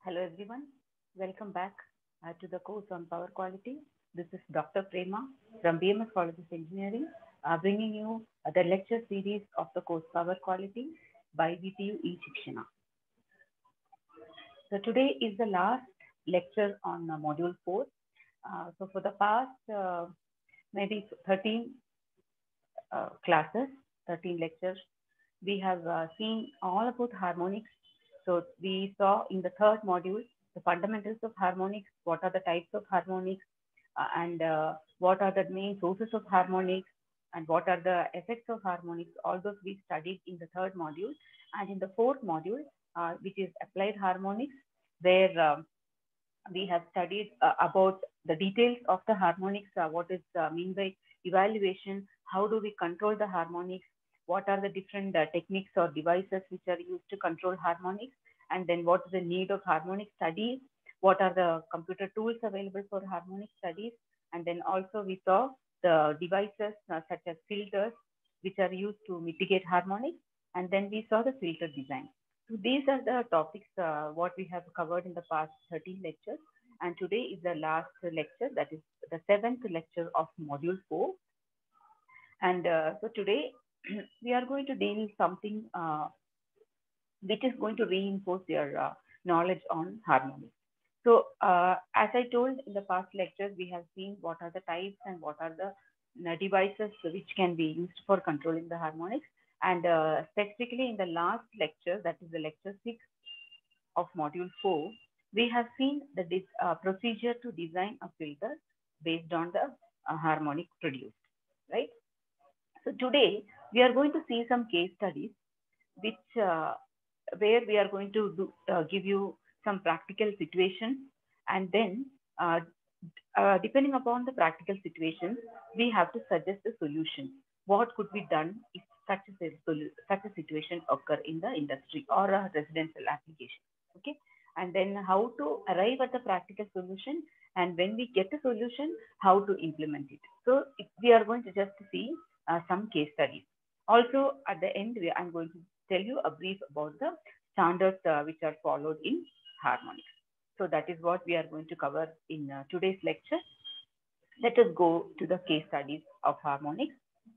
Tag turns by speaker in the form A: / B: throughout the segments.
A: Hello everyone, welcome back to the course on power quality. This is Dr. Prema from BMS College of Engineering, bringing you the lecture series of the course Power Quality by VTU eShikshana. So today is the last lecture on module 4. So for the past maybe 13 classes, 13 lectures, we have seen all about harmonics. So we saw in the third module the fundamentals of harmonics, what are the types of harmonics, and what are the main sources of harmonics, and what are the effects of harmonics. All those we studied in the third module. And in the fourth module, which is applied harmonics, where we have studied about the details of the harmonics, what is mean by evaluation, how do we control the harmonics, what are the different techniques or devices which are used to control harmonics, and then what is the need of harmonic studies, what are the computer tools available for harmonic studies, and then also we saw the devices such as filters which are used to mitigate harmonics, and then we saw the filter design. So these are the topics what we have covered in the past 13 lectures, and today is the last lecture, that is the seventh lecture of module 4. And so today we are going to deal something which is going to reinforce your knowledge on harmonics. So as I told in the past lectures, we have seen what are the types and what are the devices which can be used for controlling the harmonics. And specifically in the last lecture, that is the lecture 6 of module 4, we have seen the procedure to design a filter based on the harmonic produced, right? So today we are going to see some case studies which where we are going to give you some practical situations, and then depending upon the practical situations, we have to suggest a solution. What could be done if such a situation occur in the industry or a residential application? Okay, and then how to arrive at the practical solution, and when we get a solution, how to implement it. So we are going to just see some case studies. Also, at the end, I'm going to tell you a brief about the standards which are followed in harmonics. So that is what we are going to cover in today's lecture. Let us go to the case studies of harmonics.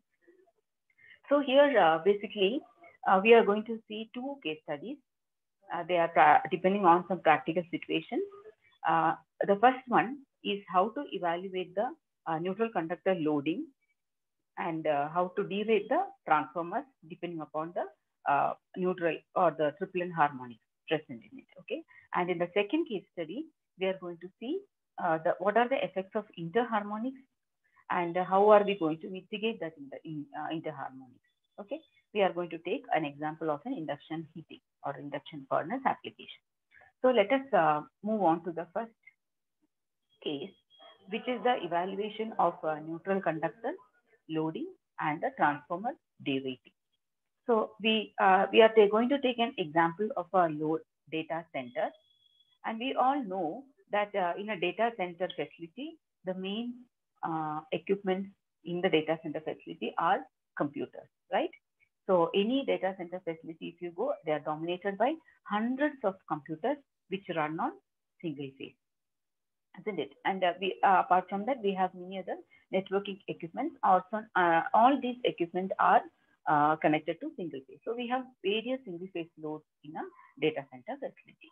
A: So here, basically, we are going to see two case studies. They are depending on some practical situations. The first one is how to evaluate the neutral conductor loading, and how to derate the transformers depending upon the neutral or the triplet harmonics present in it. Okay, and in the second case study, we are going to see what are the effects of interharmonics, and how are we going to mitigate that in interharmonics. Okay, we are going to take an example of an induction heating or induction furnace application. So let us move on to the first case, which is the evaluation of neutral conductor loading and the transformer derating. So we are going to take an example of a load data center, and we all know that in a data center facility, the main equipment in the data center facility are computers, right? So any data center facility, if you go, they are dominated by hundreds of computers which run on single phase, isn't it? And apart from that, we have many other networking equipment. Also, all these equipment are connected to single phase. So we have various single phase loads in a data center facility.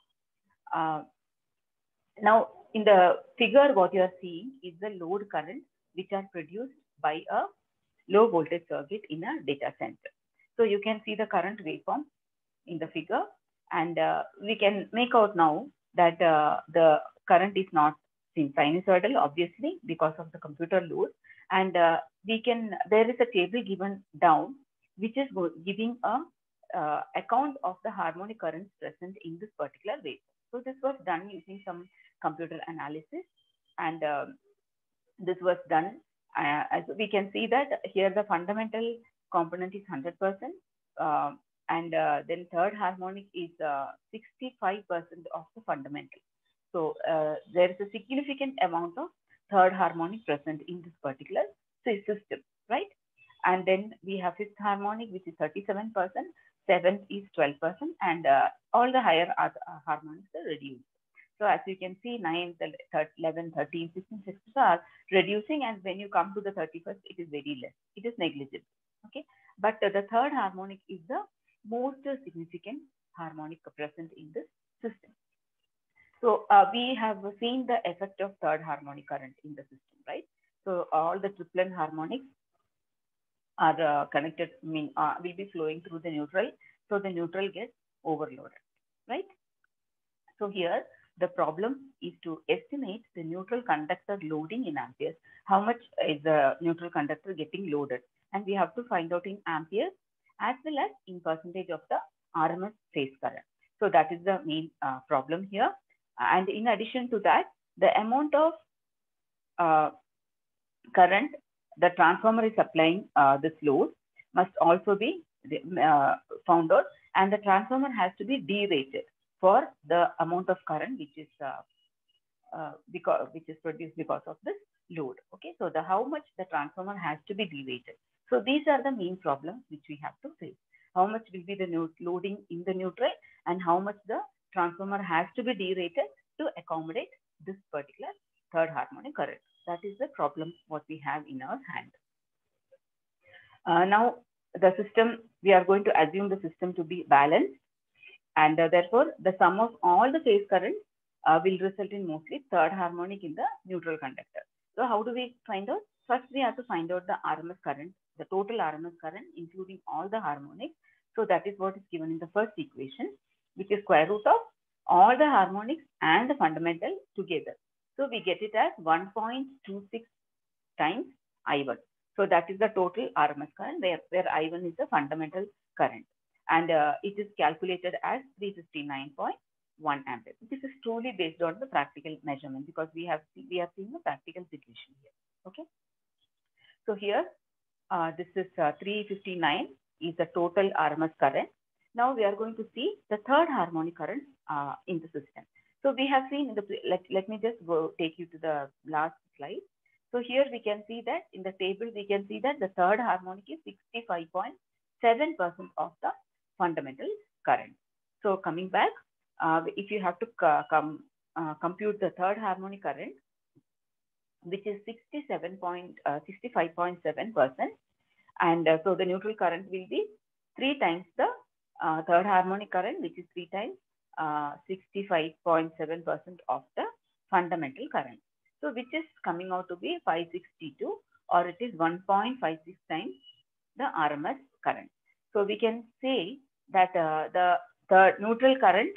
A: Now, in the figure, what you are seeing is the load current which are produced by a low voltage circuit in a data center. So you can see the current waveform in the figure, and we can make out now that the current is not sinusoidal, obviously, because of the computer load. And there is a table given down, which is giving a account of the harmonic currents present in this particular waveform. So this was done using some computer analysis, and this was done as we can see that here the fundamental component is 100%, and then third harmonic is 65% of the fundamental. So there is a significant amount of third harmonic present in this particular system, right? And then we have fifth harmonic, which is 37%, seventh is 12%, and all the higher harmonics are reduced. So as you can see, 9, 11, 13, 16, 16 are reducing, and when you come to the 31st, it is very less. It is negligible. Okay, but the third harmonic is the most significant harmonic present in this system. So we have seen the effect of third harmonic current in the system, right? So all the triplet harmonics are connected, will be flowing through the neutral. So the neutral gets overloaded, right? So here the problem is to estimate the neutral conductor loading in amperes. How much is the neutral conductor getting loaded? And we have to find out in amperes as well as in percentage of the RMS phase current. So that is the main problem here. And in addition to that, the amount of current the transformer is supplying this load must also be found out, and the transformer has to be derated for the amount of current which is produced because of this load. Okay, so how much the transformer has to be derated. So these are the main problems which we have to face. How much will be the loading in the neutral, and how much the transformer has to be derated to accommodate this particular third harmonic current. That is the problem what we have in our hand. Now the system, we are going to assume the system to be balanced, and therefore the sum of all the phase currents will result in mostly third harmonic in the neutral conductor. So how do we find out? First we have to find out the RMS current, the total RMS current including all the harmonics. So that is what is given in the first equation, which is square root of all the harmonics and the fundamental together. So we get it as 1.26 times I1. So that is the total RMS current, where I1 is the fundamental current. And it is calculated as 359.1 amperes. This is truly based on the practical measurement, because we are seeing the practical situation here. Okay. So here, this is 359 is the total RMS current. Now we are going to see the third harmonic current in the system. So we have seen in the, let me just go take you to the last slide. So here we can see that in the table, we can see that the third harmonic is 65.7% of the fundamental current. So coming back, if you have to compute the third harmonic current, which is 65.7%, and so the neutral current will be 3 times the third harmonic current, which is 3 times 65.7% of the fundamental current. So which is coming out to be 562, or it is 1.56 times the RMS current. So we can say that the neutral current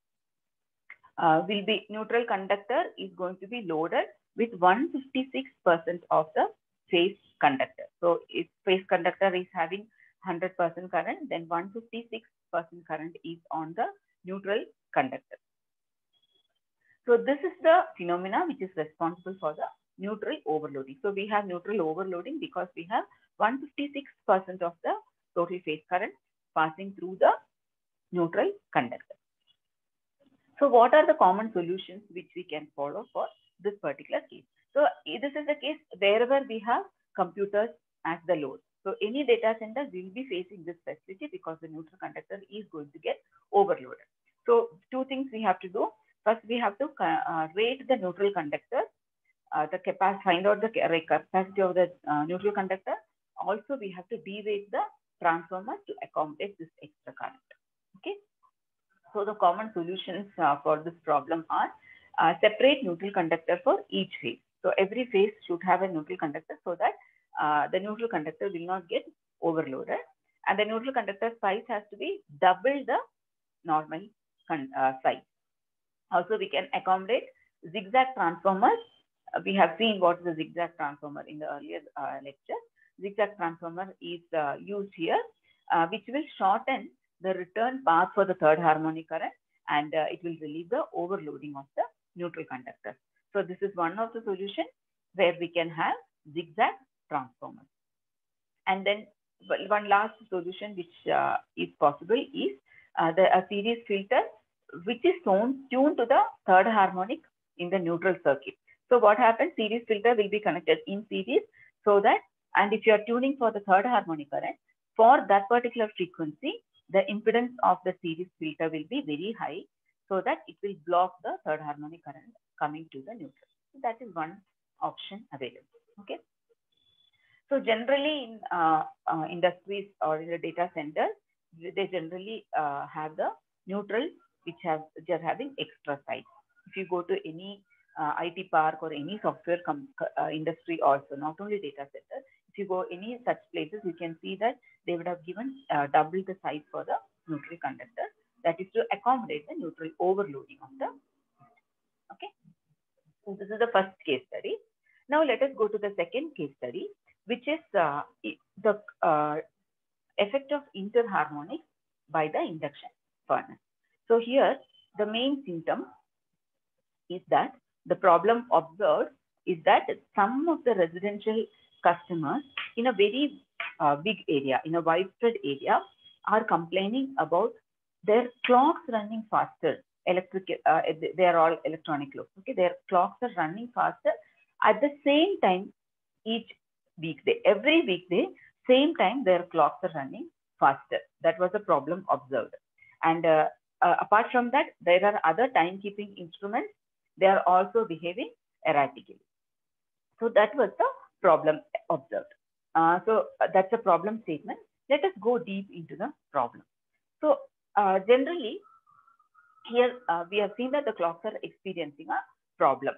A: will be, neutral conductor is going to be loaded with 156% of the phase conductor. So if phase conductor is having 100% current, then 156% current is on the neutral conductor. So this is the phenomena which is responsible for the neutral overloading. So we have neutral overloading because we have 156% of the total phase current passing through the neutral conductor. So what are the common solutions which we can follow for this particular case? So this is the case wherever we have computers as the load. So any data center will be facing this facility because the neutral conductor is going to get overloaded. So two things we have to do. First, we have to rate the neutral conductor, find out the capacity of the neutral conductor. Also, we have to derate the transformer to accommodate this extra current. Okay. So the common solutions for this problem are separate neutral conductor for each phase. So every phase should have a neutral conductor so that the neutral conductor will not get overloaded. And the neutral conductor size has to be double the normal size. Also, we can accommodate zigzag transformers. We have seen what is the zigzag transformer in the earlier lecture. Zigzag transformer is used here, which will shorten the return path for the third harmonic current, and it will relieve the overloading of the neutral conductor. So this is one of the solutions where we can have zigzag transformers. And then one last solution which is possible is a series filter which is tuned to the third harmonic in the neutral circuit. So what happens? Series filter will be connected in series so that, and if you are tuning for the third harmonic current, for that particular frequency, the impedance of the series filter will be very high. so that it will block the third harmonic current coming to the neutral. So that is one option available. Okay. So generally in industries or in the data centers, they generally have the neutral which are having extra sites. If you go to any IT park or any software industry also, not only data center, if you go any such places, you can see that they would have given double the size for the neutral conductor. That is to accommodate the neutral overloading of the system. Okay. So this is the first case study. Now let us go to the second case study, which is the effect of interharmonics by the induction furnace. So here the main symptom is that the problem observed is that some of the residential customers in a very big area, in a widespread area, are complaining about their clocks running faster. They are all electronic clocks. Okay, their clocks are running faster at the same time each weekday. Every weekday, same time their clocks are running faster. That was a problem observed. And apart from that, there are other timekeeping instruments. They are also behaving erratically. So that was the problem observed. So that's a problem statement. Let us go deep into the problem. So generally, here we have seen that the clocks are experiencing a problem.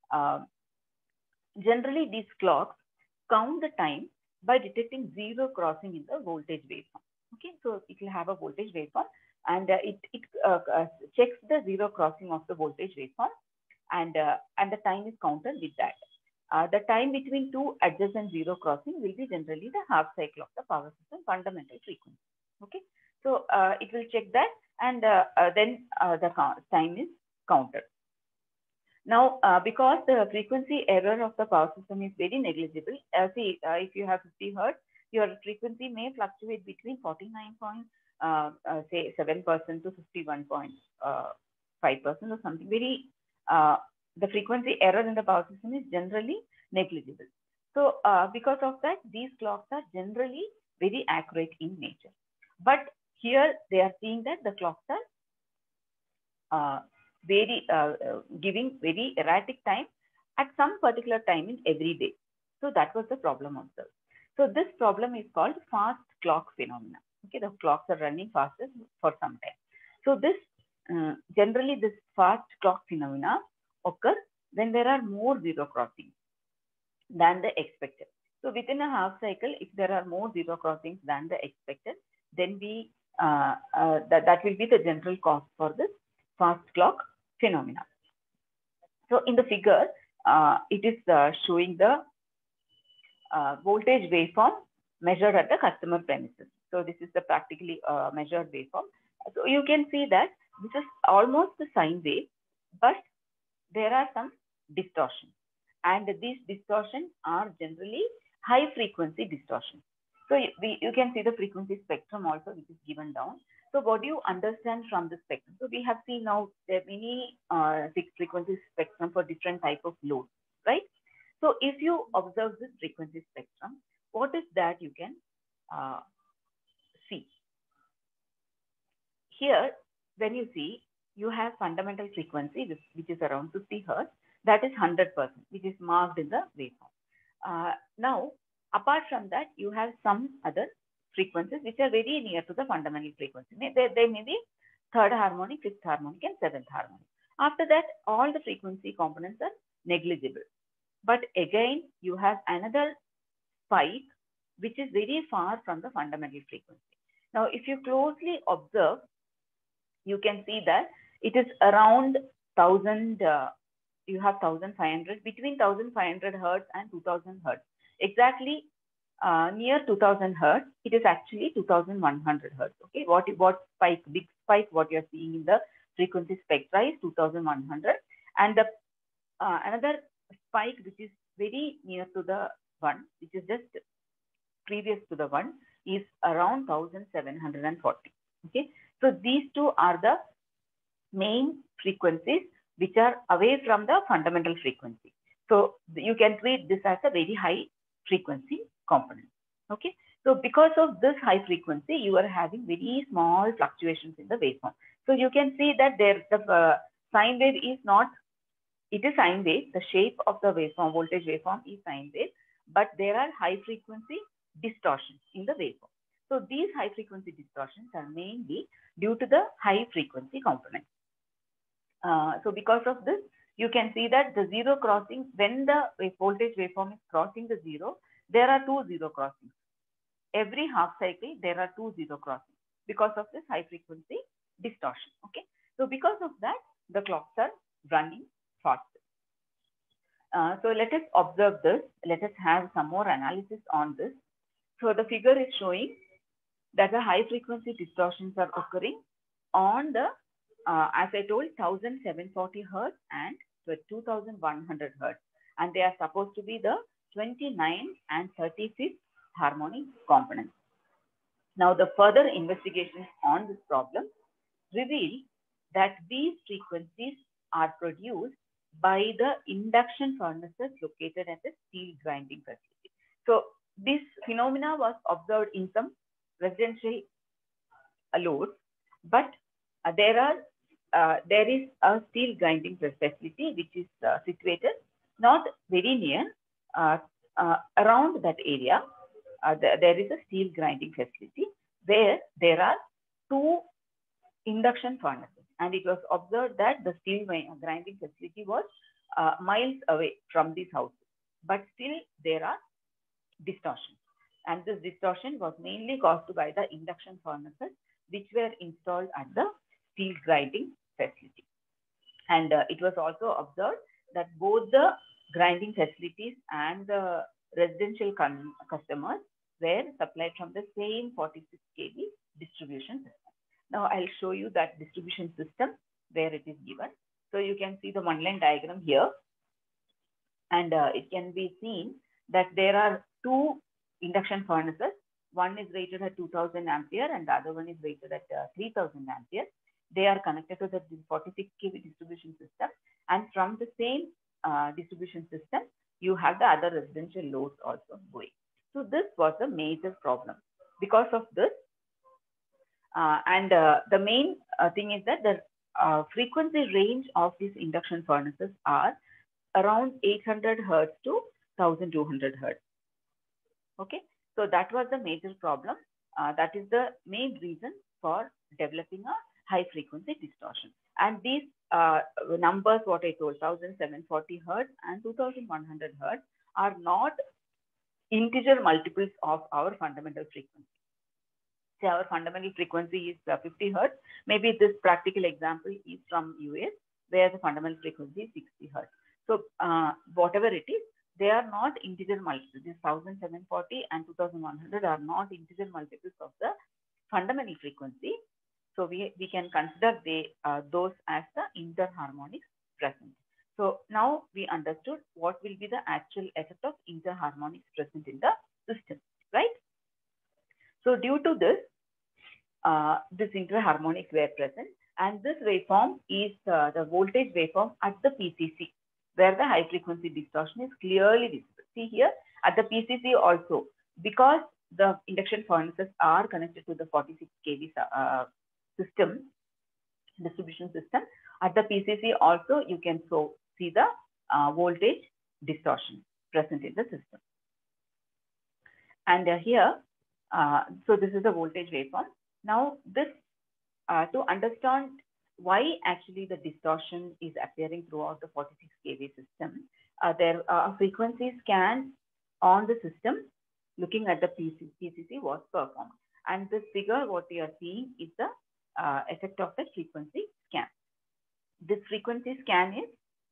A: Generally, these clocks count the time by detecting zero crossing in the voltage waveform. Okay, so it will have a voltage waveform, and it checks the zero crossing of the voltage waveform, and the time is counted with that. The time between two adjacent zero crossing will be generally the half cycle of the power system fundamental frequency. Okay, so it will check that, and then the time is counted. Now, because the frequency error of the power system is very negligible, see, if you have 50 hertz, your frequency may fluctuate between 49.7% to 51.5% or something. Very the frequency error in the power system is generally negligible. So, because of that, these clocks are generally very accurate in nature. But here they are seeing that the clocks are giving very erratic time at some particular time in every day. So that was the problem observed. So this problem is called fast clock phenomena. Okay, the clocks are running faster for some time. So this generally this fast clock phenomena occurs when there are more zero crossings than the expected. So within a half cycle, if there are more zero crossings than the expected, then we that will be the general cause for this fast clock phenomena. So in the figure, it is showing the voltage waveform measured at the customer premises. So this is the practically measured waveform. So you can see that this is almost the sine wave, but there are some distortions, and these distortions are generally high frequency distortions. So you can see the frequency spectrum also, which is given down. So what do you understand from the spectrum? So we have seen now there are many fixed frequency spectrum for different type of loads, right? So if you observe this frequency spectrum, what is that you can see? Here, when you see, you have fundamental frequency, which is around 50 hertz, that is 100%, which is marked in the waveform. Now, apart from that, you have some other frequencies which are very near to the fundamental frequency. They may be third harmonic, fifth harmonic, and seventh harmonic. After that, all the frequency components are negligible. But again, you have another spike which is very far from the fundamental frequency. Now, if you closely observe, you can see that it is around 1000, you have 1500, between 1500 hertz and 2000 hertz. Exactly near 2000 hertz, it is actually 2100 hertz. Okay, what spike, big spike, what you are seeing in the frequency spectra is 2100, and the another spike which is very near to the one, which is just previous to the one, is around 1740. Okay, so these two are the main frequencies which are away from the fundamental frequency. So you can treat this as a very high frequency component. Okay, so because of this high frequency, you are having very small fluctuations in the waveform. So you can see that there the sine wave is not, it is sine wave. The shape of the waveform, voltage waveform is sine wave, but there are high frequency distortions in the waveform. So these high frequency distortions are mainly due to the high frequency component. So because of this, you can see that the zero crossing, when the voltage waveform is crossing the zero, there are two zero crossings. Every half cycle, there are two zero crossings because of this high frequency distortion. Okay. So because of that, the clocks are running faster. So let us observe this. Let us have some more analysis on this. So the figure is showing that the high frequency distortions are occurring on the, as I told, 1740 hertz and 2100 hertz. And they are supposed to be the 29th and 35th harmonic components. Now, the further investigations on this problem reveal that these frequencies are produced by the induction furnaces located at the steel grinding facility. So this phenomena was observed in some residential loads, but there is a steel grinding facility which is situated not very near, around that area. There is a steel grinding facility where there are two induction furnaces, and it was observed that the steel grinding facility was miles away from these houses, but still there are distortions, and this distortion was mainly caused by the induction furnaces which were installed at the steel grinding facility. And it was also observed that both the grinding facilities and the residential customers were supplied from the same 46 kV distribution system. Now I'll show you that distribution system where it is given. So you can see the one-line diagram here, and it can be seen that there are two induction furnaces. One is rated at 2000 ampere and the other one is rated at 3000 ampere. They are connected to the 46 kV distribution system, and from the same distribution system, you have the other residential loads also going. So this was a major problem. Because of this, the main thing is that the frequency range of these induction furnaces are around 800 hertz to 1200 hertz. Okay, so that was the major problem. That is the main reason for developing a high frequency distortion. And these numbers, what I told, 1740 hertz and 2100 hertz, are not integer multiples of our fundamental frequency. Say our fundamental frequency is 50 hertz. Maybe this practical example is from US, where the fundamental frequency is 60 hertz. So whatever it is, they are not integer multiples. This 1740 and 2100 are not integer multiples of the fundamental frequency. So we can consider those as the interharmonics present. So now we understood what will be the actual effect of interharmonics present in the system, right? So due to this, this interharmonics were present, and this waveform is the voltage waveform at the PCC, where the high frequency distortion is clearly visible. See here at the PCC also, because the induction furnaces are connected to the 46 kV system, distribution system, at the PCC also you can see the voltage distortion present in the system. And here, so this is the voltage waveform. Now this, to understand why actually the distortion is appearing throughout the 46 kV system, there frequency scan on the system looking at the PCC was performed. And this figure, what we are seeing is the effect of the frequency scan. This frequency scan is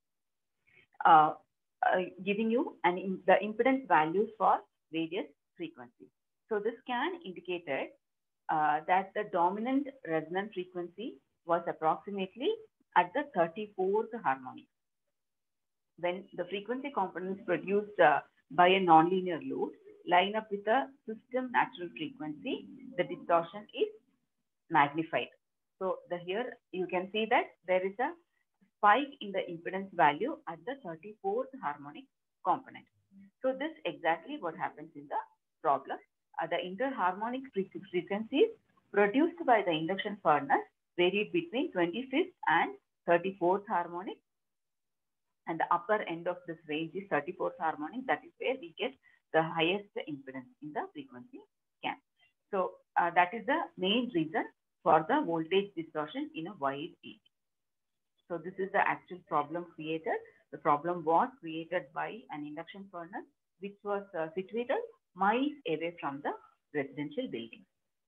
A: giving you the impedance values for various frequencies. So this scan indicated that the dominant resonant frequency was approximately at the 34th harmonic. When the frequency components produced by a nonlinear load line up with the system natural frequency, the distortion is magnified. So here you can see that there is a spike in the impedance value at the 34th harmonic component. So this exactly what happens in the problem. The interharmonic frequencies produced by the induction furnace varied between 25th and 34th harmonic, and the upper end of this range is 34th harmonic. That is where we get the highest impedance in the frequency scan. So that is the main reason for the voltage distortion in a wide area. So this is the actual problem created. The problem was created by an induction furnace which was situated miles away from the residential building.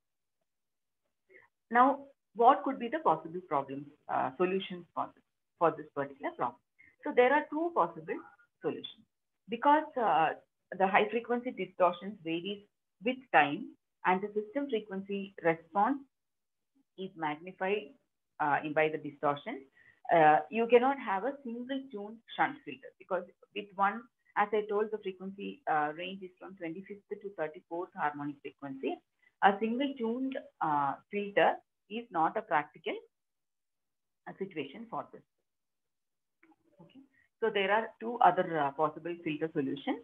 A: Now, what could be the possible problems, solutions for this particular problem? So there are two possible solutions. Because the high frequency distortions varies with time and the system frequency response is magnified by the distortion, you cannot have a single tuned shunt filter, because with one, as I told, the frequency range is from 25th to 34th harmonic frequency. A single tuned filter is not a practical situation for this. Okay. So there are two other possible filter solutions.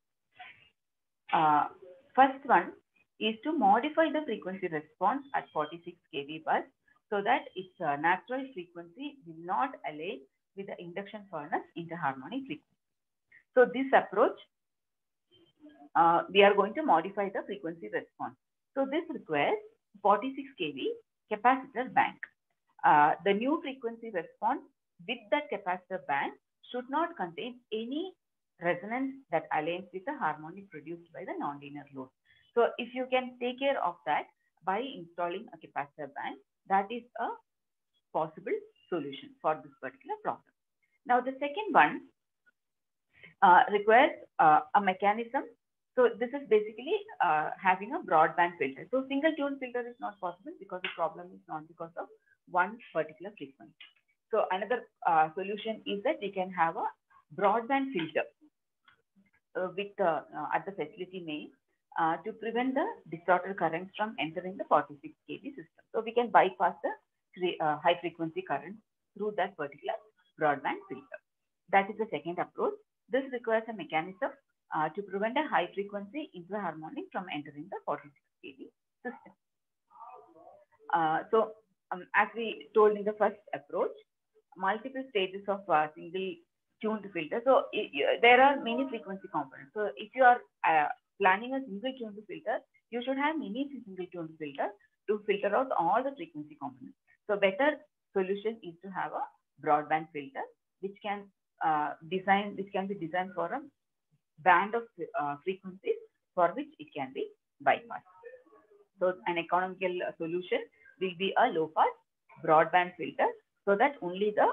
A: First one is to modify the frequency response at 46 kV bus so that its natural frequency will not align with the induction furnace interharmonic frequency. So this approach, we are going to modify the frequency response. So this requires 46 kV capacitor bank. The new frequency response with that capacitor bank should not contain any resonance that aligns with the harmonic produced by the nonlinear load. So if you can take care of that by installing a capacitor bank, that is a possible solution for this particular problem. Now the second one requires a mechanism. So this is basically having a broadband filter. So single tune filter is not possible because the problem is not because of one particular frequency. So another solution is that we can have a broadband filter with at the facility main to prevent the distorted currents from entering the 46 kV system. So we can bypass the high frequency current through that particular broadband filter. That is the second approach. This requires a mechanism to prevent a high frequency interharmonic from entering the 46 kV system. As we told in the first approach, multiple stages of single tuned filter. So there are many frequency components. So if you are planning a single tuned filter, you should have many single tuned filter to filter out all the frequency components. So better solution is to have a broadband filter, which can be designed for a band of frequencies for which it can be bypassed. So an economical solution will be a low pass broadband filter, so that only the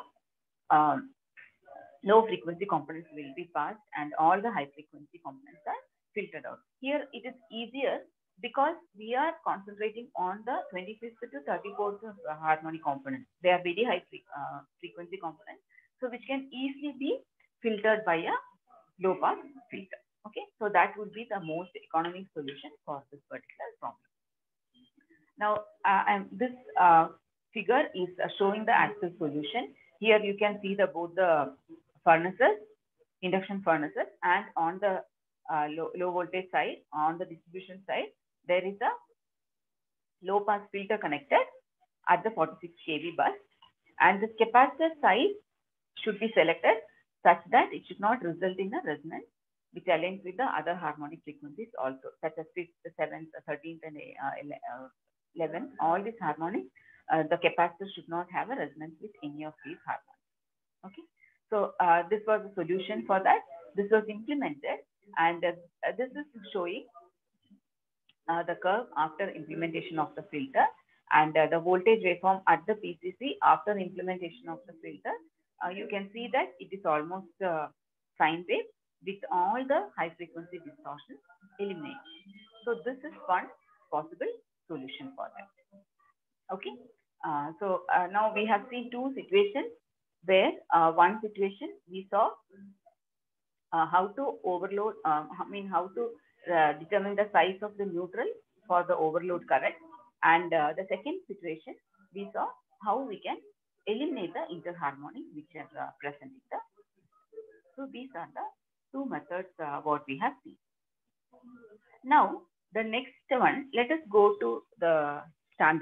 A: low frequency components will be passed and all the high frequency components are filtered out. Here it is easier because we are concentrating on the 25th to 34th harmonic components. They are very high frequency components, so which can easily be filtered by a low pass filter. Okay, so that would be the most economic solution for this particular problem. Now, this figure is showing the actual solution. Here you can see both the furnaces, induction furnaces, and on the low voltage side, on the distribution side, there is a low pass filter connected at the 46 kV bus, and this capacitor size should be selected such that it should not result in a resonance which aligns with the other harmonic frequencies also, such as 5th, 7th, 13th, and 11th. All these harmonics, the capacitor should not have a resonance with any of these harmonics. Okay, so this was the solution for that. This was implemented, and this is showing the curve after implementation of the filter, and the voltage waveform at the PCC after implementation of the filter. You can see that it is almost sine wave with all the high frequency distortions eliminated. So this is one possible solution for that. Okay. Now we have seen two situations where one situation we saw how to overload, how to determine the size of the neutral for the overload current. And the second situation, we saw how we can eliminate the interharmonics which are present in the. So these are the two methods what we have seen. Now, the next one, let us go to the standard.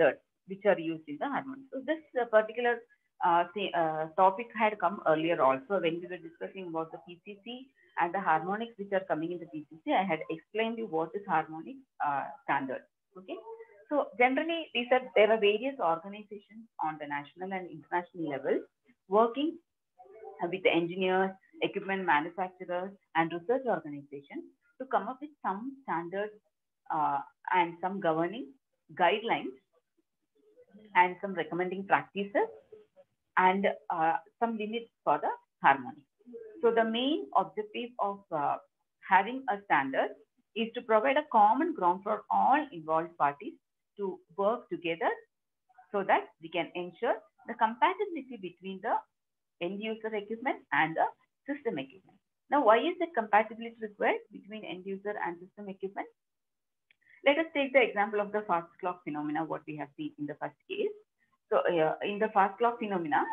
A: which are used in the harmonics. So this particular topic had come earlier also when we were discussing about the PCC and the harmonics which are coming in the PCC. I had explained you what is harmonic standard. Okay. So generally, there are various organizations on the national and international level working with the engineers, equipment manufacturers, and research organizations to come up with some standards and some governing guidelines and some recommending practices and some limits for the harmonics. So the main objective of having a standard is to provide a common ground for all involved parties to work together so that we can ensure the compatibility between the end user equipment and the system equipment. Now, why is the compatibility required between end user and system equipment? Let us take the example of the fast clock phenomena, what we have seen in the first case. So in the fast clock phenomena,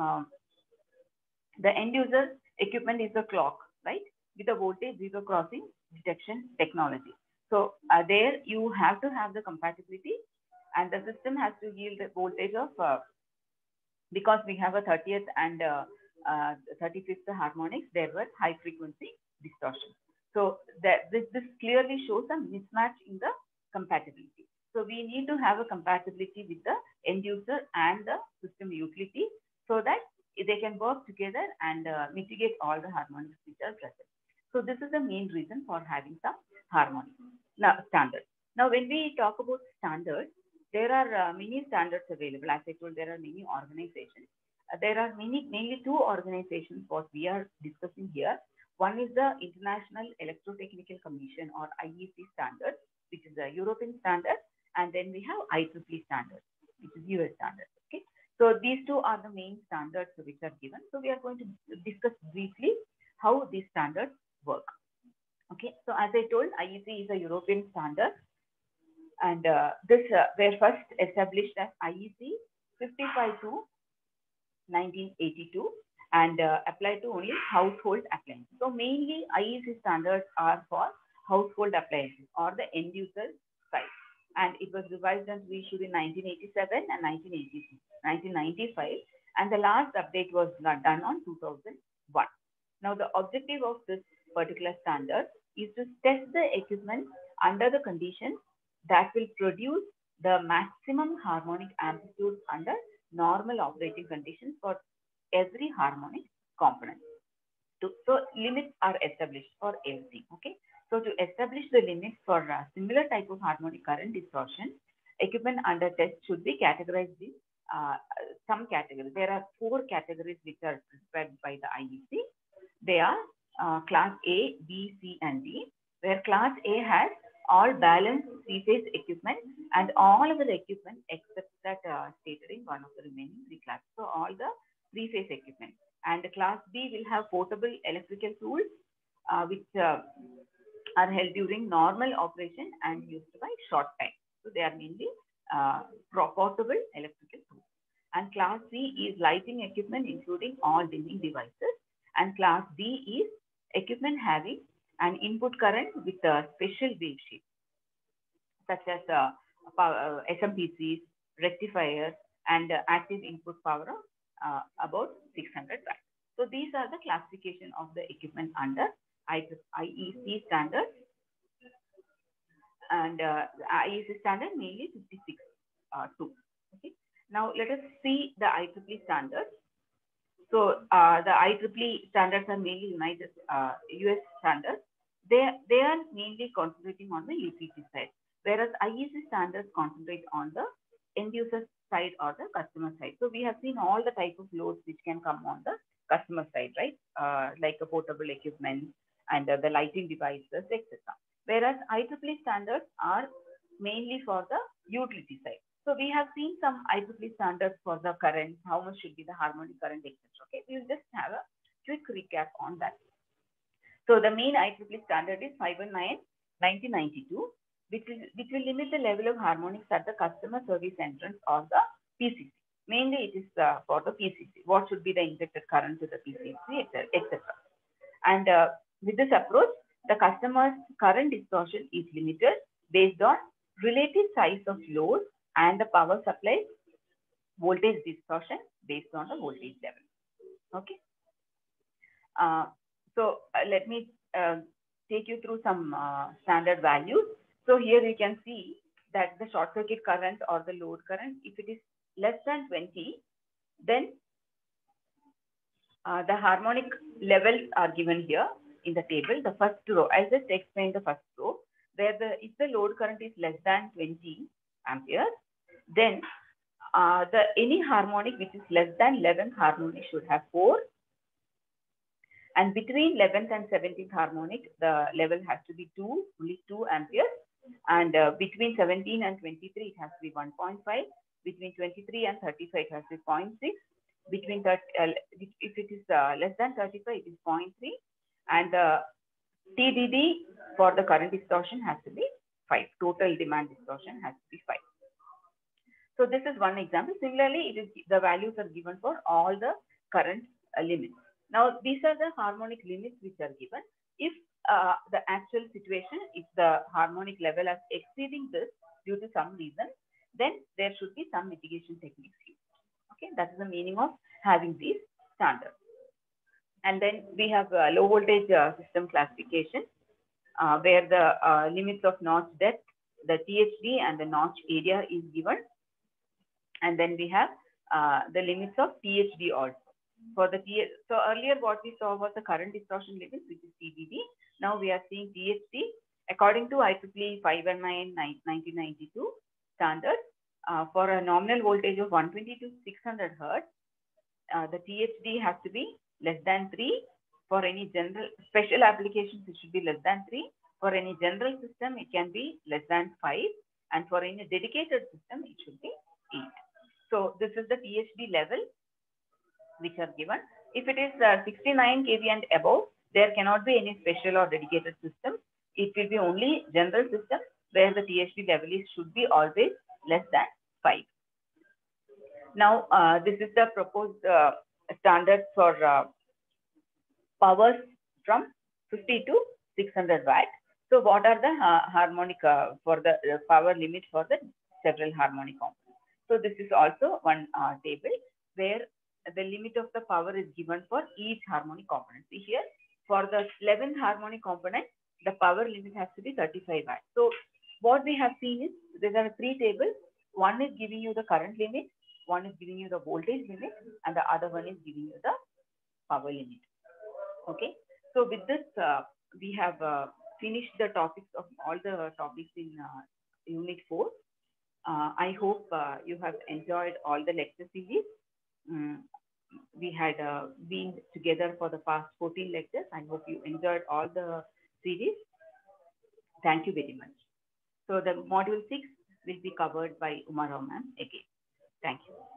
A: the end user equipment is the clock, right? With the voltage zero crossing detection technology. So there you have to have the compatibility, and the system has to yield the voltage of, because we have a 30th and 35th harmonics, there were high frequency distortion. So this clearly shows a mismatch in the compatibility. So we need to have a compatibility with the end user and the system utility so that they can work together and mitigate all the harmonics which are present. So this is the main reason for having some harmonics. Now, standards. Now, when we talk about standards, there are many standards available. As I told, there are many organizations. There are mainly two organizations what we are discussing here. One is the International Electrotechnical Commission, or IEC standard, which is a European standard, and then we have IEEE standard, which is US standard. Okay, so these two are the main standards which are given. So we are going to discuss briefly how these standards work. Okay, so as I told, IEC is a European standard, and this were first established as IEC 55-2 1982 and applied to only household appliances. So mainly IEC standards are for household appliances or the end user side, and it was revised and reissued in 1987 and 1995, and the last update was done on 2001. Now the objective of this particular standard is to test the equipment under the conditions that will produce the maximum harmonic amplitude under normal operating conditions for every harmonic component. So limits are established for everything. Okay. So to establish the limits for a similar type of harmonic current distortion, equipment under test should be categorized in some categories. There are 4 categories which are prescribed by the IEC. They are class A, B, C, and D, where class A has all balanced 3-phase equipment and all other equipment except that stated in one of the remaining 3 classes. So all the 3-phase equipment. And class B will have portable electrical tools which are held during normal operation and used by short time. So they are mainly portable electrical tools. And class C is lighting equipment including all dimming devices. And class D is equipment having an input current with a special wave shape, such as SMPCs, rectifiers, and active input power of about 600 watts. So these are the classification of the equipment under IEC standard. And IEC standard mainly 56.2. Okay. Now let us see the IEEE standards. So the IEEE standards are mainly US standards. They are mainly concentrating on the utility side, whereas IEC standards concentrate on the end user side or the customer side. So we have seen all the type of loads which can come on the customer side, right? Like a portable equipment and the lighting devices, etc. Whereas IEEE standards are mainly for the utility side. So we have seen some IEEE standards for the current, how much should be the harmonic current, etc. Okay, we will just have a quick recap on that. So the main IEEE standard is 519/1992, which will limit the level of harmonics at the customer service entrance or the PCC. Mainly it is for the PCC. What should be the injected current to the PCC, etc. And with this approach, the customer's current distortion is limited based on relative size of load and the power supply voltage distortion based on the voltage level. Okay. Let me take you through some standard values. So here you can see that the short circuit current or the load current, if it is less than 20, then the harmonic levels are given here in the table. The first row, I just explained the first row, where if the load current is less than 20 amperes, then any harmonic which is less than 11th harmonic should have 4. And between 11th and 17th harmonic, the level has to be only 2 amperes. And between 17 and 23, it has to be 1.5. Between 23 and 35, it has to be 0.6. Between if it is less than 35, it is 0.3. And the TDD for the current distortion has to be 5. Total demand distortion has to be 5. So this is one example. Similarly, the values are given for all the current limits. Now, these are the harmonic limits which are given. If the actual situation, if the harmonic level is exceeding this due to some reason, then there should be some mitigation techniques used. Okay, that is the meaning of having these standards. And then we have low voltage system classification, where the limits of notch depth, the THD and the notch area is given. And then we have the limits of THD also. So earlier what we saw was the current distortion limit, which is TDD. Now we are seeing THD. According to IEEE 519 1992 standard, for a nominal voltage of 120 to 600 Hertz, the THD has to be less than 3. For any general special applications, it should be less than 3. For any general system, it can be less than 5. And for any dedicated system, it should be 8. So this is the THD level which are given. If it is 69 kV and above, there cannot be any special or dedicated system. It will be only general system where the THD level should be always less than 5. Now, this is the proposed standard for powers from 50 to 600 watt. So what are the harmonic for the power limit for the several harmonic components? So this is also one table where the limit of the power is given for each harmonic component. See here, for the 11th harmonic component, the power limit has to be 35 watts. So what we have seen is there are 3 tables. One is giving you the current limit, one is giving you the voltage limit, and the other one is giving you the power limit. Okay. So with this, we have finished the topics of all the topics in Unit 4. I hope you have enjoyed all the lecture series. We had been together for the past 14 lectures. I hope you enjoyed all the series. Thank you very much. So the module 6 will be covered by Uma Rao ma'am again. Thank you.